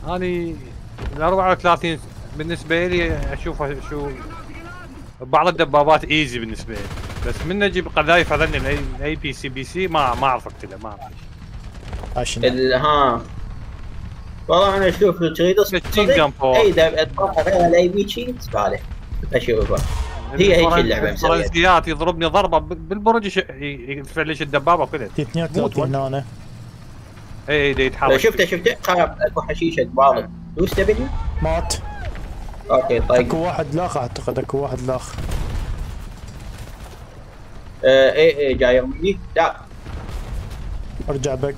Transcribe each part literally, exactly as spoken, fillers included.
اني ال أربعة وثلاثين بالنسبه لي اشوفها شو بعض الدبابات ايزي بالنسبه لي، بس من اجيب قذايف هذني الاي بي سي بي سي ما ما اعرف اقتله، ما اعرف ال ها والله انا اشوف تريد اي دبابه غير الاي بي شي صالح اشوفها هي هيك اللعبه مسويه. الفرنسيات يضربني ضربه بالبرج يفلش الدبابه كلها. اثنين ثلاثين هنا. اي دي يتحرك. شفته شفته خرب اكو حشيشه بعض. دوس دبليو مات. اوكي طيب اكو واحد لاخ اعتقد اكو واحد لاخ. آه اي اي جاي مني لا ارجع بك.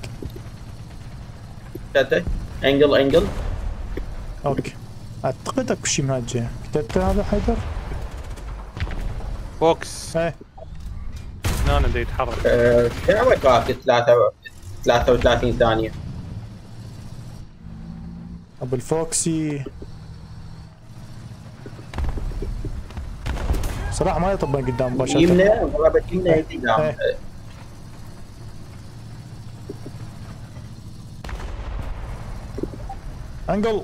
تاتا انجل انجل اوكي اعتقد اكو شيء من هالجهه. كتبت هذا حيدر؟ فوكس ايه هنا دا يتحرك. ااا كم وقت ثلاثة وثلاثين ثانية. ابو الفوكسي صراحة ما يطب من قدام مباشرة. يمنى ضربت يمنى قدام. انجل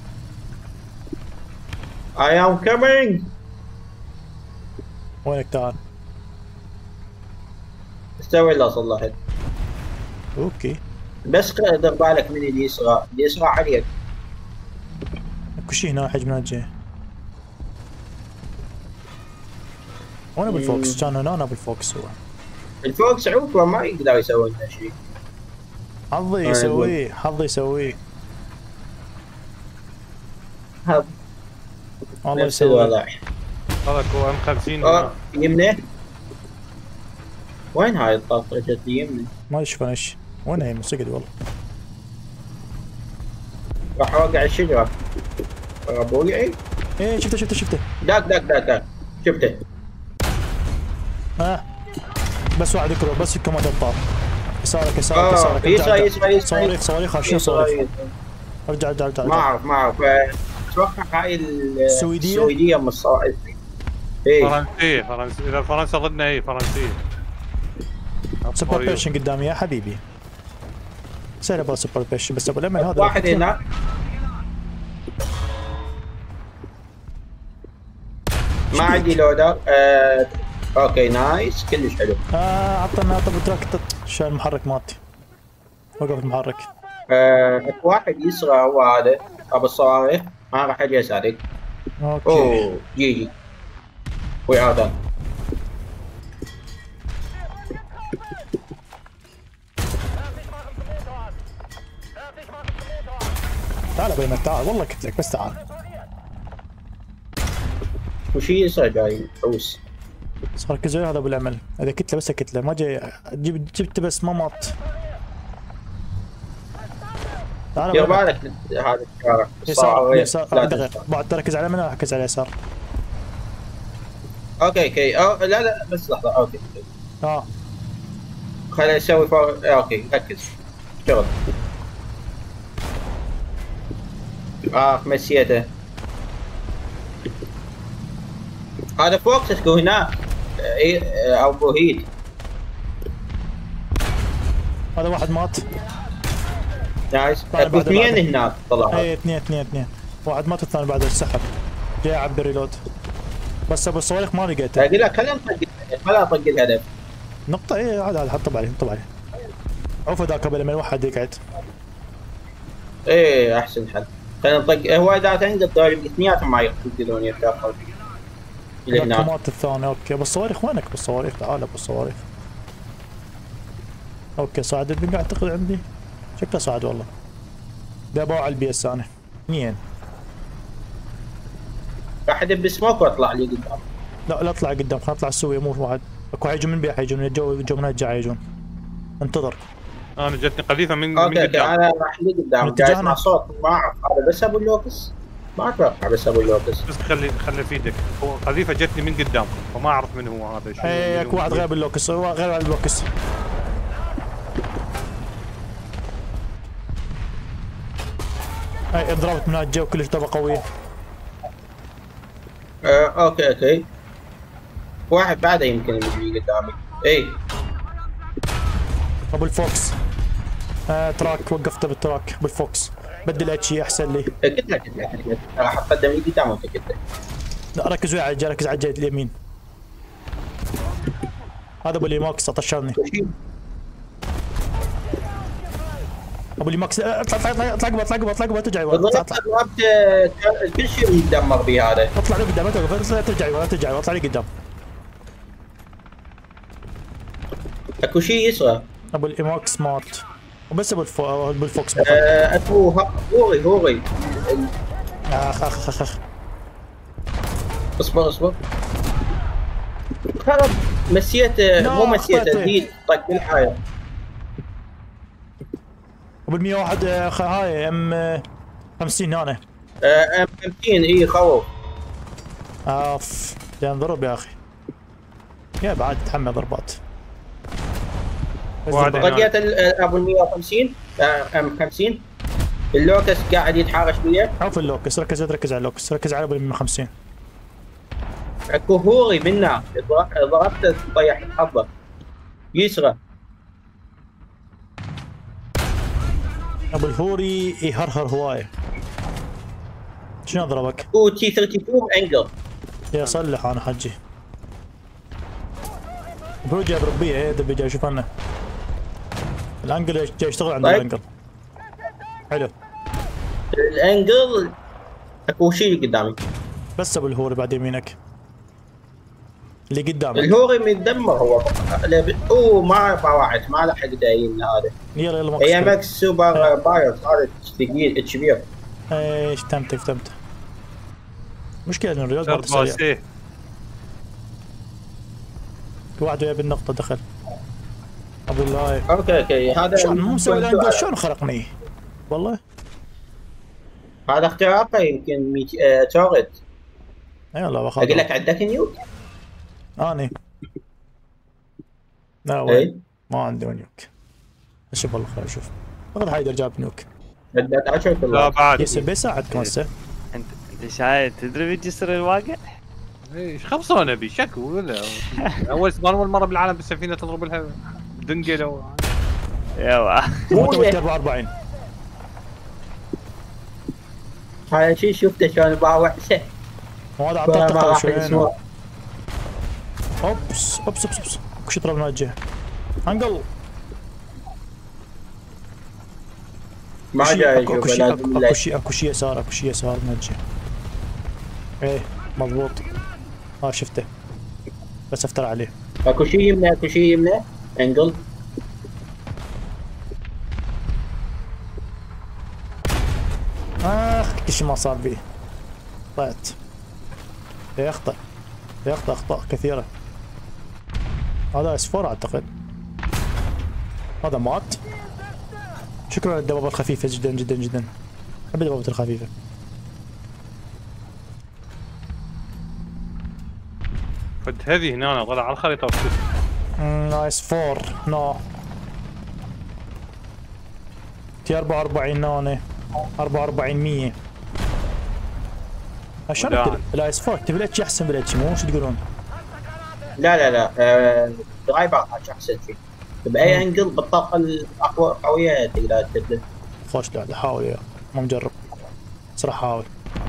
I am coming. وينك تعال؟ استوي اللي اصل لحد. اوكي بس دير بالك من اليسرى، اليسرى عليك. اكو شيء هنا حجم من الجهة. وين ابو الفوكس؟ كان هنا ابو الفوكس هو. الفوكس عوفه ما يقدر يسوي لنا شيء. حظي يسويه، حظي يسويه. هذا والله يسويه. هذاك هو ام خمسين يمنه. وين هاي الطاقة جت لي يمنه؟ ما اشوف انا ايش. وين هي مسجد والله. راح اوقع الشجرة. ابوقعي؟ ايه شفته شفته شفته. داك داك داك داك شفته. ها بس واحد يكره بس كمان الطار. يسارك يسارك آه. يسارك. يسار يسار يسار. صواريخ صواريخ خاشين صواريخ. ارجع ارجع ارجع. ما اعرف ما اعرف اتوقع هاي السويدية السويدية من الصواريخ. ايه فرنسية فرنسية اذا فرنسا ضدنا ايه فرنسية. سوبر بيشن قدامي يا حبيبي. سهل ابغى سوبر بيشن بس ابو الامل هذا واحد هنا. ما عندي لودر. آه. اوكي نايس كلش حلو. اه عطنا طب تراك شال المحرك مالتي. وقف المحرك. آه. اكو واحد يسرى هو هذا ابو الصواريخ ما راح اجي اساعدك. اوكي اوه جي جي وي ار دان. تعال ابو تعال والله قلت لك بس تعال. وش يصير جاي حوس؟ صار كزوي هذا ابو الامل. اذا كتله بس كتله ما جاي جيب جبته بس ما مات. تعال دير بالك هذا الشارع يسار يسار دقيقة بعد تركز على اليمين ركز على اليسار. اوكي اوكي أو لا لا بس لحظة اوكي اه خليني اسوي فور اوكي ركز اشتغل. اه مسيته. هذا فوكس اسكو هناك اي او بوهيد. هذا واحد مات. نايس اكو اثنين هناك طلعوا. اي اثنين اثنين اثنين واحد مات والثاني بعده انسحب. جاي اعبي ريلود بس ابو الصواريخ ما لقيته. اقول لك خلينا نطق خلينا نطق الهدف. نقطة اي عاد عاد حطب عليه حطب عليه. عوف ذاك قبل ما الواحد يقعد. ايه احسن حل. خلينا نطق هو اذا تنقل اثنيناتهم ما يقدرون يتدخلون. الى هناك. مات الثاني اوكي ابو الصواريخ وينك ابو الصواريخ؟ تعال ابو الصواريخ. اوكي صعد البنك اعتقد عندي. شكله صعد والله. ده باوع البي اس انا. اثنين. راح ادب سموك واطلع لي قدام. لا لا اطلع قدام خلينا نطلع السويه مو واحد. اكو حيجون من بيها حيجون من الجو الجو من هالجهه حيجون. انتظر. انا جتني قذيفه من اوكي من قدام. انا راح لي قدام جاي اسمع صوت ما اعرف هذا بس ابو اللوكس. ما اتوقع بس ابو اللوكس. بس خلي خلي في ايدك هو قذيفه جتني من قدامكم فما اعرف من هو هذا شو. اي اكو واحد غير باللوكس هو غير اللوكس. اي ضربت من الجو كلش ضربه قويه. آه، اوكي اوكي واحد بعده يمكن يجي قدامي. اي ابو الفوكس. آه تراك وقفته بالتراك ابو الفوكس. بدل اتش احسن لي. قلت لك قلت لك راح اتقدم لي قدام وانت قلت لك. لا ركز وياي على الجهه، ركز على الجهه اليمين. هذا ابو ليماكس طشرني. ابو ليماكس اطلع اطلع اطلع اطلع قبل اطلع قبل اطلع قبل ترجع ورا. اطلع ضربت كل شيء يدمر به هذا. اطلع لقدام لا توقف، لا ترجع ورا ترجع ورا، اطلع لي قدام. اكو شيء يسرى. ابو الايماكس مات وبس. ابو الفو... ابو الفوكس بطل. أه اكو هوري هوري. اخ اخ اخ اخ اصبر اصبر. خرب مسيته مو مسيته هيل طق بالحاية. ابو المية وواحد هاي ام خمسين هنا. ام خمسين اي خوف. اف يعني ضرب يا اخي. يا بعد تحمل ضربات. طقيت ابو ال مية وخمسين ام خمسين. اللوكس قاعد يتحارش وياه. شوف اللوكس، ركز ركز على اللوكس، ركز على ابو ال مية وخمسين. اكو هوري منا ضربته طيح حظه يسرى. ابو الهوري يهرهر هوايه. شنو ضربك؟ هو تي اثنين وثلاثين انجل. يا صلح انا حجي. برو جايب ربيه ايه دبي جاي شوف انا. الانجل جاي يشتغل عند الانجل. حلو. الانجل اكو شيء قدامي. بس ابو الهوري بعد يمينك. اللي قدامك. الهوري متدمر هو. اوه ما باوعت ما لحق داين هذا. يلا يلا اي ام اكس سوبر بايرز هذا ثقيل كبير. ايش تمت فهمت. مشكلة انه الرياض برضه سريع. واحد ويا بالنقطة دخل. ابو الله. اوكي اوكي هذا شلون مو مسوي الانجل شلون خرقني؟ والله. هذا اختراقه يمكن ميت... آه... تورد. اي والله باخذ. اقول لك عندك نيوك؟ اني. لا وين؟ ما عندي نيوك. اشوف والله خليني اشوف. اخذ هايدر جاب نيوك. لا بعد. ياسر بيساعدكم هسه. انت انت شايف تدري بجسر الواقع؟ ايش خلصونا بي شكو ولا اول اول مره بالعالم بالسفينه تضرب لها دنقله. يلا مو أربعة وأربعين. هذا شيء شفته شلون باوعسه. وهذا اعطاه شوي. اوبس اوبس اوبس اوبس اكو شيء ضرب من الجهه. انقل ما جاي اكو شيء اكو شيء اكو شيء يسار اكو شيء يسار من الجهه. ايه مضبوط. ها شفته بس افتر عليه. اكو شيء يمنع اكو شيء يمنع انقل. اخ كل شيء ما صار بيه. طلعت. يخطئ يخطئ اخطاء كثيره. هذا اس أربعة اعتقد. هذا مات. شكرا للدبابة الخفيفة جدا جدا جدا. احب الدبابات الخفيفة. فد هذي هنا طلع على الخريطة وشوف. نايس فور نو. تي أربعة وأربعين ناني. أربعة وأربعين مية. عشان الايس فور تبي الاتش احسن بالاتش مو شو تقولون؟ لا لا لا آه... درايفر احسن شيء. باي انقل بالطاقه الاقوى قويه تقدر تبدل. خوش لعبه حاول يا ما مجرب صراحه حاول.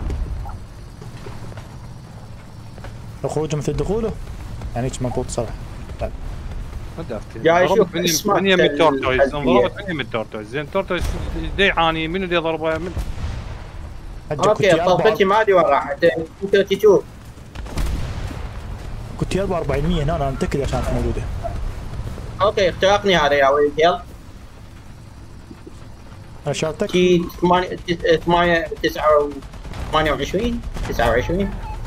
لو خروجه مثل دخوله يعني هيك مضبوط صراحه. طيب ما دافتي جاي اشوف من يم التورتويز انضربت من يم التورتويز. زين التورتويز دي يعاني منو اللي ضربه من. اوكي طلقتي ما ادري وين راحت. ثلاثة وثلاثين كنت أربعة وأربعين مية هنا انا متاكد عشان كانت موجوده. اوكي اخترقني هذا يا ولد يلا. اشارتك؟ تي ثمانية ثمانية تسعة ثمانية وعشرين تسعة وعشرين.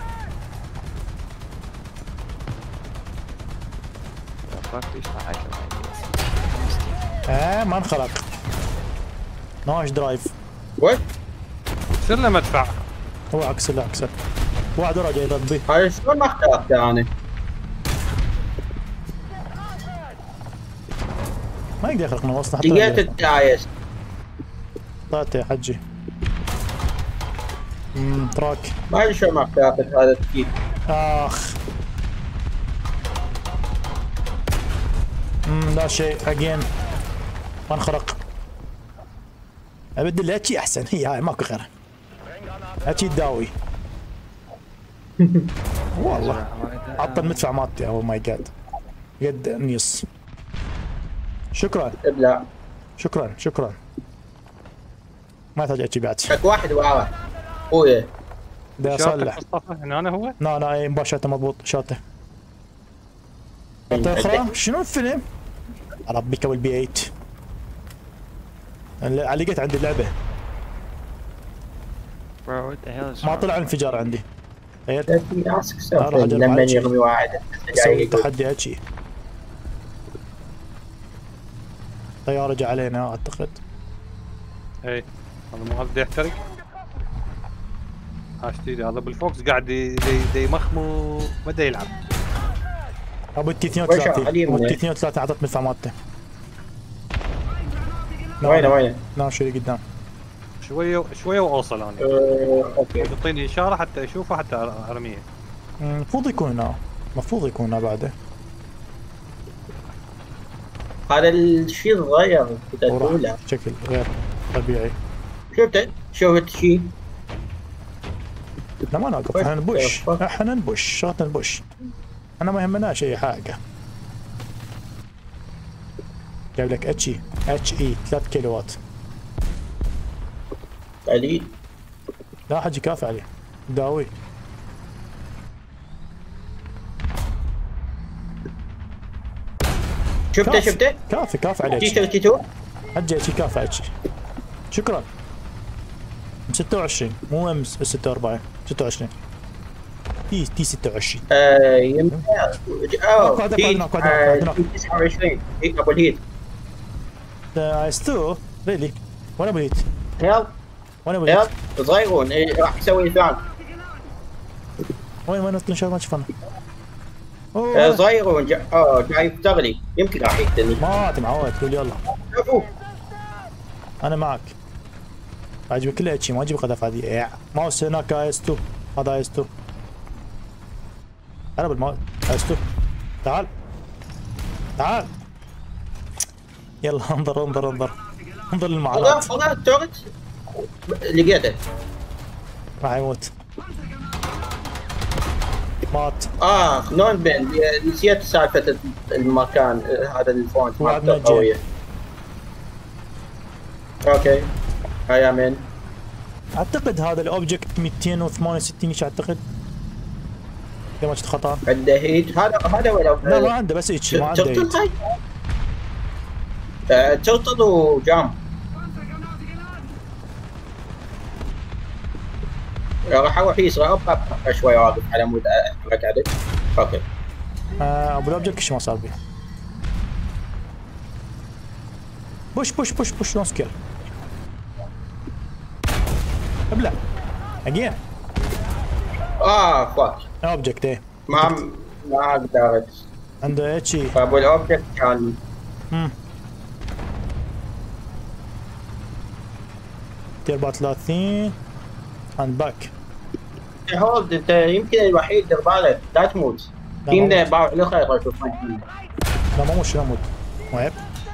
اه ما انخلق. ناش درايف. وات؟ صرنا له مدفع. هو عكس لا عكس. واحد ورا جاي يضرب بي. هاي شلون ما اخترقته انا؟ ما يقدر يخلقنا وسط حتى. لقيت الدايس. طلعت يا حجي. امم تراك. ما ادري شلون ما اخترقت هذا التكييف. اخ. امم لا شيء اجين. ما انخرق. ابدل لي اتشي احسن. هي هاي ماكو غيرها. اتشي تداوي. والله عطى المدفع مالتي. اوه ماي جاد. قد نيص. شكرا. ابلع. شكرا شكرا. ما يحتاج اتشي بعد. لك واحد وراه. خويا. بدي اصلح. هنا أنا هو؟ لا لا اي مباشرة مضبوط شاته. شاته اخرى. شنو الفيلم؟ ربك والبي ثمانية. علقت عندي اللعبة. ما طلع الانفجار عندي. تخيل. لما يرمي واحد اسوي تحدي اتشي. طيارة جا علينا اعتقد. اي هذا مو هذا يحترق. هاش تيدي هذا بالفوكس قاعد يمخمو ما دا يلعب. ابو التي اثنين وثلاثين. ابو التي اثنين وثلاثين اعطت مدفع مالته. وينه وينه؟ لا شو اللي قدام. شويه شويه واوصل انا. أه، اوكي. تعطيني اشاره حتى اشوفه حتى ارميه. المفروض يكون هنا. المفروض يكون هنا بعده. هذا الشيء صغير كذا شكل غير طبيعي. شفته؟ شفت شيء؟ لا ما نوقف. احنا نبوش. احنا نبوش. شغلتنا نبوش. انا ما يهمناش اي حاجه. جايب لك اتش اي. اتش اي ثلاثة كيلوات. قليل. لا حجي كافي عليه. داوي. شفته شفته؟ كافي كافي عليه. تي ثلاثة وثلاثين. حجي اتش كافي اتش. شكرا. ستة وعشرين مو ام ستة وأربعين. ستة وعشرين. تي تي ستة وعشرين. ااا يمكن. اوه تي تسعة وعشرين. ابو الهيد. ايس تو ريلي. وين ابو الهيد؟ يلا وين ابو الهيد؟ يلا صغيرون راح يسوي ثاني. وين وين نشوف ما شفنا. صغيرون جا... اه جاي يفتغلي يمكن راح يقتلني. ما انت معود تقول يلا. شوفوا انا معك. اجيب كل اتشي ما اجيب قذف هذه. ماوس هناك ايس تو. هذا ايس تو. انا بالماوس ايس تو. تعال تعال. يلا انظر انظر انظر انظر للمعاناة. والله التورت لقيته. راح يموت. مات. اه نون بين نسيت سالفة المكان هذا الفونت مالته قوية. اوكي هيا من اعتقد هذا الاوبجكت مئتين وثمانية وستين ايش اعتقد. يا ما شفت خطر. عنده هيت هذا هذا ولا لا ما عنده بس هيك ما عنده هيت. آه ترطل وجام. راح اروح يسرى ابقى شوي واقف على مود اتحرك عدل. اوكي. آه ابو الاوبجكت ايش ما صار بيه. بوش بوش بوش بوش نون سكيل. ابلع. اجين. اه فاك. اوبجكت ايه. ما ما قدرت. عنده اتش اي. ابو الاوبجكت كان امم أربعة وثلاثين اند باك. هولد انت يمكن الوحيد دير بالك لا تموت. تيمنا باع الاخر شوف. لا ما مش نموت. وعيب.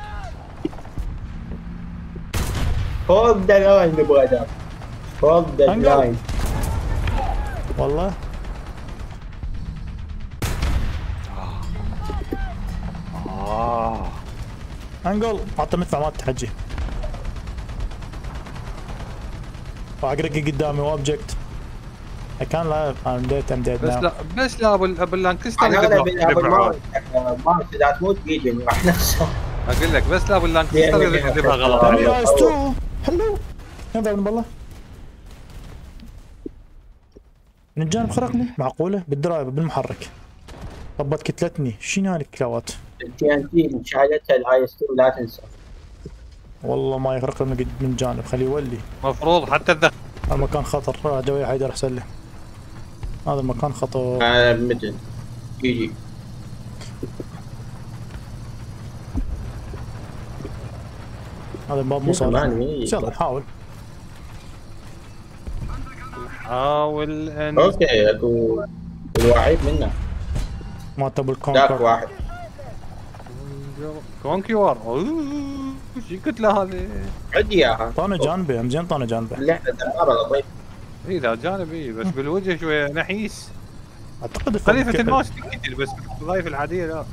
هولد ذا لاين نبغى ذا. هولد ذا لاين. والله اه انقل. اعطى مدفع ما تحجي. واقرق قدامي اوبجكت. كان لا ام ديت ام ديت بس لا بس لا ابو ابو لانكستر انا اغلب ما اذا تموت بيجي راح نخسر. اقول لك بس لا ابو لانكستر يذبها غلط. ايس تو حلو. ينضرب من بالله. من الجانب خرقني. معقوله بالدرايف بالمحرك. طبت كتلتني. شنو هاي الكلاوات؟ التي ان تي شعلتها الايس تو لا تنسى. والله ما يخرق من من جانب. خليه يولي. مفروض حتى الذخ. المكان خطر. جوي حيدر سلم. هذا المكان خطر. انا مدن يجي. هذا الباب مو صالح. يلا نحاول. نحاول ان اوكي اكو الوعيد منه. ما تبو ذاك الكونكر. واحد. كونكيور اوه شو الكتله هذه؟ عد اياها. طاني جانبي هم زين طاني جانبي. لا دمار لطيف. اي ذا جانبي بس بالوجه شويه نحيس. اعتقد خليفه الماوس تقتل بس الوظائف العاديه لا.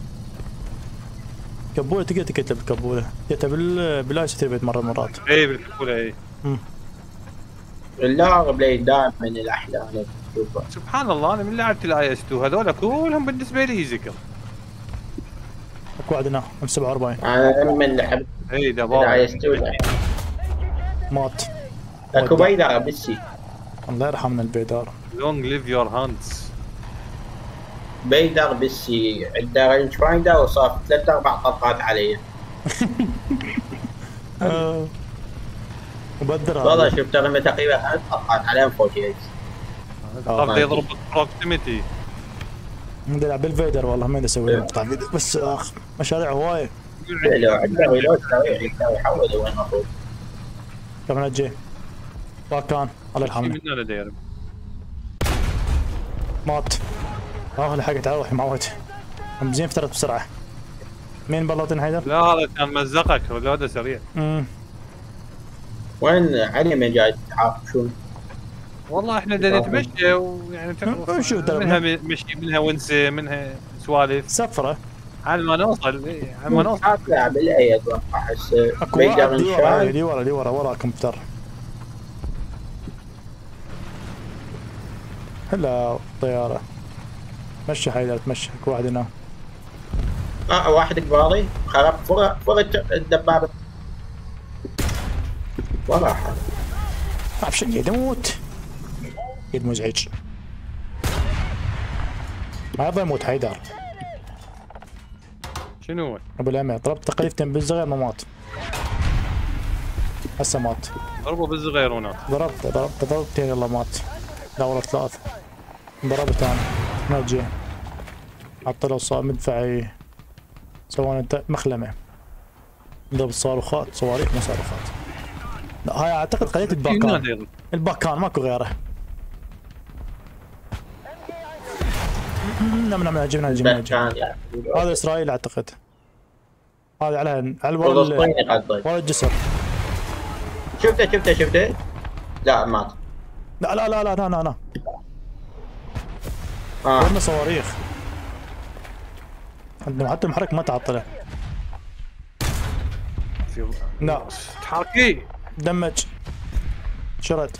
كبوله تقدر تقتل بالكبوله، تقتل بال بالايس تربيت مره مرات. اي بالكبوله اي. اللاعب بليد دائما من الاحلى انا اشوفه. سبحان الله انا من لعبت الاي اس تو هذول كلهم بالنسبه لي ذكر. اكو واحد هنا ام سبعة وأربعين. انا من لعبت اي دابا الاي اس تو مات. اكو بيدار بسي. الله يرحمنا البيدار. لونج ليف يور هاندز. بيدار بسي عنده رينج فايندر وصار ثلاث اربع طلقات علي. مبدر والله شفت رمي تقريبا ثلاث طلقات عليهم فوق شيء. صار يضرب بروكسيميتي. بدي العب بالفيدر والله ما اسوي مقطع فيديو بس اخ مشاريع هوايه. لو عنده ريلود سريع يسوي يحول وين المفروض. كم نجي؟ باكان الله يرحمه. من هذا داير؟ مات. اه لحقت على روحي معود. هم زين افترت بسرعه. مين بلطين حيدر؟ لا هذا كان مزقك ريلوده سريع. امم وين علي من جاي تتعاقشون؟ والله احنا بدنا نتمشى ويعني تعرف شو منها مشي منها ونسه منها سوالف سفره على ما نوصل إيه، على ما نوصل لاعب الاي اتوقع احس اكو واحد دي ورا دي ورا دي ورا ورا الكمبيوتر. هلا طياره مشي حيدر تمشي. اكو واحد هنا. اه واحد قباضي خرب فوق فوق الدبابه. والله حد ما اعرف شنو يموت. يد مزعج. ما يبغى يموت حيدر. شنو هو؟ ابو الامير ضربت تقريبتين بالصغير ما مات. هسه مات. ضربوا بالصغير هناك. ضربت ضربت ضربتين يلا مات. لا والله ثلاث. ضربت انا نجي. حط له صار مدفعي. سوينا مخلمه. ضرب الصاروخات صواريخ مو صاروخات. لا هاي اعتقد قضيه الباكان. الباكان ماكو غيره. نعم نعم جبنا جبنا جبنا. هذا اسرائيل اعتقد. هذا على على ورا الجسر. شفته شفته شفته. لا مات. لا لا لا لا لا لا لا. اه ورنا صواريخ. حتى المحرك ما تعطله. لا تحركي. دمج. شرد.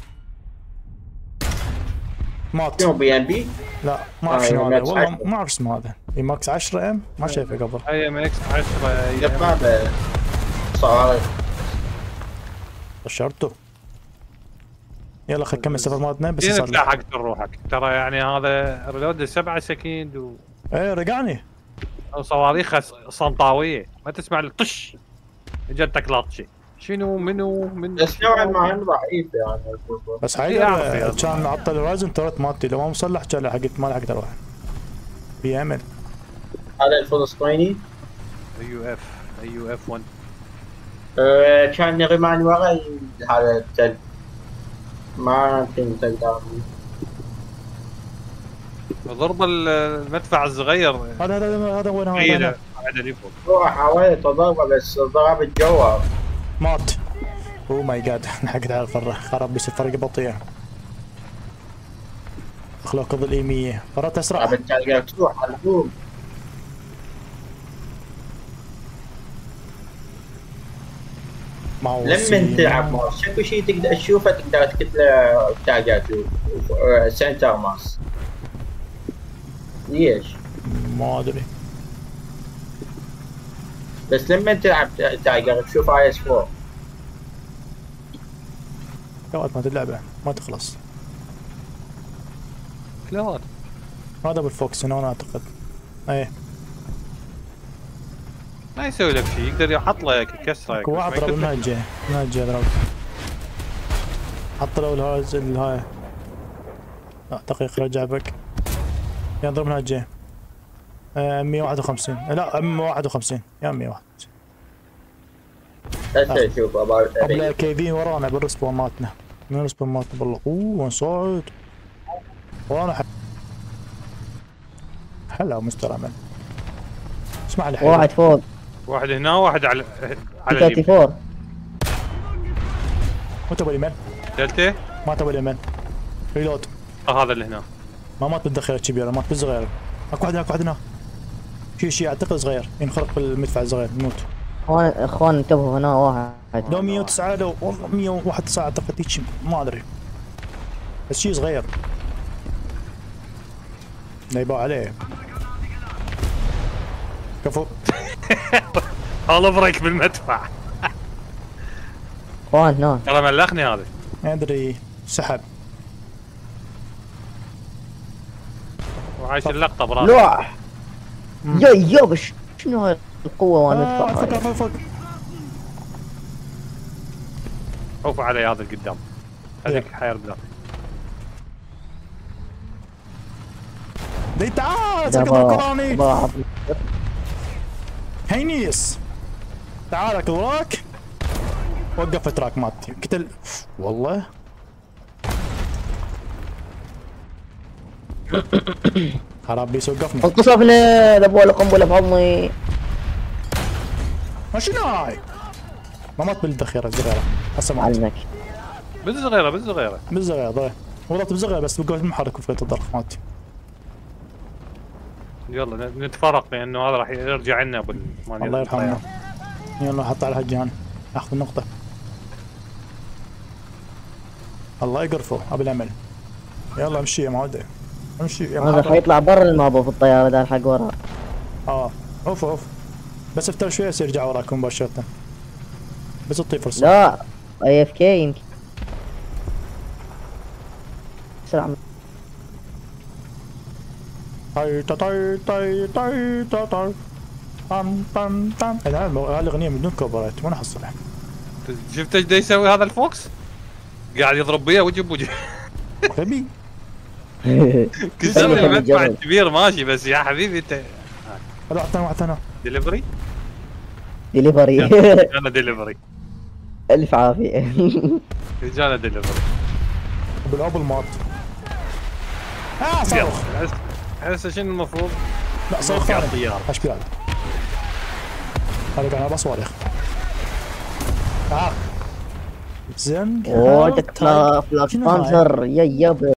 مات. شنو بي ام بي؟ لا ما اعرف شنو هذا والله ما اعرف اسمه هذا. اي ماكس عشرة ام ما شايفه قبل. اي ام اكس عشرة دبابه صواريخ. بشرته. يلا خلينا نكمل السفر مالتنا بس صار لا حق روحك ترى يعني هذا ريلود سبعة سكند و ايه رجعني. صواريخ صنطاويه ما تسمع الطش اجتك لاطشه. شنو منو من بس نوعا ما هم ضعيف يعني. بس حيدر كان معطل الهورايزن تورت مالتي لو ما مصلح كان لحقت ما لحقت اروح. بيعمل هذا الفلسطيني يو اف يو اف واحد. أه كان رماني ورا هذا التل ما كنت تقدر. ضرب المدفع الصغير هذا هذا هذا وين هذا؟ هو حاولت اضربه بس ضرب الجوهر. مات. اوه ماي جاد لحقت على الفره خرب بس الفرقه بطيئه. اخلق ظل اي مية فرات اسرع. بالتالي تروح على طول. لما تلعب ماوس شكو شيء تقدر تشوفه تقدر تكتب له تاجات سنتر ماوس. ليش؟ ما ادري. بس لما تلعب تايجر تشوف اي اس أربعة. كوات ما تلعبه ما تخلص. كلوات. هذا بالفوكس هنا اعتقد. ايه. ما يسوي لك شيء يقدر يحط له يكسره. اكو واحد ضرب من هالجهه من هالجهه ضرب. حط له الهاز الهاي. لا دقيقه رجع بك. يضرب من هالجهه. مية وواحد وخمسين لا مية وواحد وخمسين يا مية وواحد وخمسين. هسه شوف ابغى قبل كي في ورانا بالرسبون مالتنا. من الرسبون مالتنا بالله. اوه وين صعد؟ ورانا حق. هلا مستر امل. اسمع لي حلو. واحد فوق واحد هنا واحد على على ثلاثة اليمين. وثلاثين. مو تبغى اليمين؟ دلته؟ ما تبغى اليمين. ريلود. آه هذا اللي هنا. ما مات بالذخيره الكبيره، مات بالصغيره. اكو واحد هناك، واحد هنا. في شيء اعتقد صغير ينخرق بالمدفع الصغير يموت. اخوان اخوان انتبهوا هنا واحد. لو مية وتسعة لو والله مية وواحد وتسعين اعتقد هيك شيء ما ادري. بس شيء صغير. نايبوا عليه. كفو. هلا بريك بالمدفع. اخوان هنا. ترى ملخني هذا. ما ادري سحب. وعايش اللقطه براسي. لوح. يا يا شنو هاي القوة وانا آه ادفع؟ فوق فوق فوق. عوف علي هذا القدام. هذيك حير بلاك. دي تعال سكت القراني. ضاع. هينيس تعال اكل وراك. وقف التراك مالتي قتل والله. خراب بيس وقفنا. انقصفنا ابو القنبله بحضني. ما شنو هاي؟ ما مات بالذخيره الصغيره هسه مات. علمك. بالصغيره بالصغيره. بالصغيره ضايع. وضعت بالصغيره بس وقفت المحرك وفقت الضرب مالتي. يلا نتفرق لانه هذا راح يرجع لنا بال الله يرحمه. يلا حط على هالجهه اخذ النقطه. الله يقرفه ابو الامل. يلا امشي يا معود امشي يا هذا حيطلع برا المابو في الطياره دار حق ورا. اه اوف اوف بس افتر شوي يرجع وراكم مباشره. بس اعطيه فرصه. لا اي اف كي يمكن. اسرع. طي طي طي طي طي طي طن طن طن. هذا الاغنيه من دون كوبرايت وين احصلها؟ شفت ايش دا يسوي هذا الفوكس؟ قاعد يضرب بيها وجه بوجه. غبي. كسر المدفع الكبير ماشي بس يا حبيبي انت. هذا واحد ثاني واحد ثاني. ديليفري؟ ديليفري. انا ديليفري. الف عافيه. رجال ديليفري. بالابل مات. اه صاروخ. هسه شنو المفروض؟ لا صاروخ ثاني. الطياره. ايش بهذا؟ هذا كان اربع صواريخ. تعال. زين. اوه تكلا فلاش بانسر يا يابا.